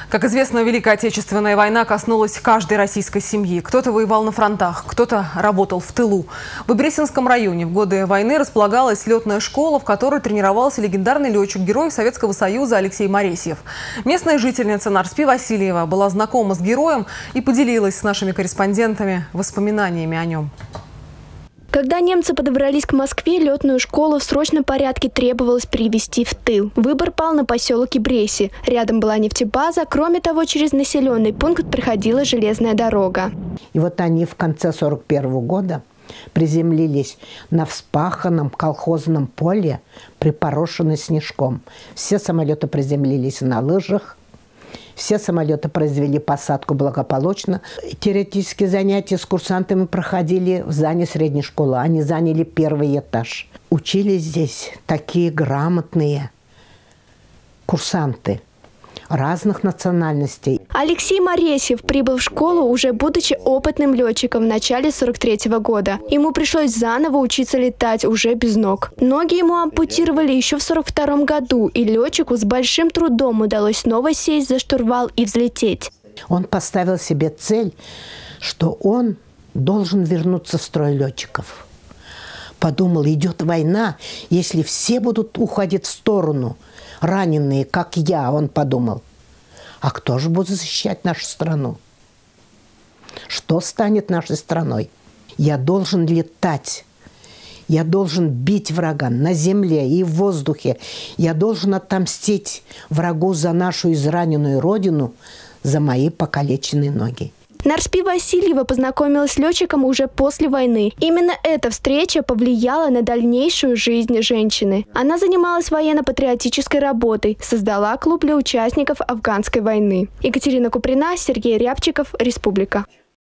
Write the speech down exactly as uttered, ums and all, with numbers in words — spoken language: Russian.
Как известно, Великая Отечественная война коснулась каждой российской семьи. Кто-то воевал на фронтах, кто-то работал в тылу. В Бресинском районе в годы войны располагалась летная школа, в которой тренировался легендарный летчик-герой Советского Союза Алексей Моресьев. Местная жительница Нарспи Васильева была знакома с героем и поделилась с нашими корреспондентами воспоминаниями о нем. Когда немцы подобрались к Москве, летную школу в срочном порядке требовалось перевести в тыл. Выбор пал на поселок Бреси. Рядом была нефтебаза, кроме того, через населенный пункт проходила железная дорога. И вот они в конце сорок первого года приземлились на вспаханном колхозном поле, припорошенном снежком. Все самолеты приземлились на лыжах. Все самолеты произвели посадку благополучно. Теоретические занятия с курсантами проходили в здании средней школы. Они заняли первый этаж. Учились здесь такие грамотные курсанты разных национальностей. Алексей Моресьев прибыл в школу, уже будучи опытным летчиком в начале сорок третьего года. Ему пришлось заново учиться летать уже без ног. Ноги ему ампутировали еще в сорок втором году, и летчику с большим трудом удалось снова сесть за штурвал и взлететь. Он поставил себе цель, что он должен вернуться в строй летчиков. Подумал, идет война, если все будут уходить в сторону, раненые, как я, он подумал. А кто же будет защищать нашу страну? Что станет нашей страной? Я должен летать. Я должен бить врага на земле и в воздухе. Я должен отомстить врагу за нашу израненную родину, за мои покалеченные ноги. Нарспи Васильева познакомилась с летчиком уже после войны. Именно эта встреча повлияла на дальнейшую жизнь женщины. Она занималась военно-патриотической работой, создала клуб для участников афганской войны. Екатерина Куприна, Сергей Рябчиков, Республика.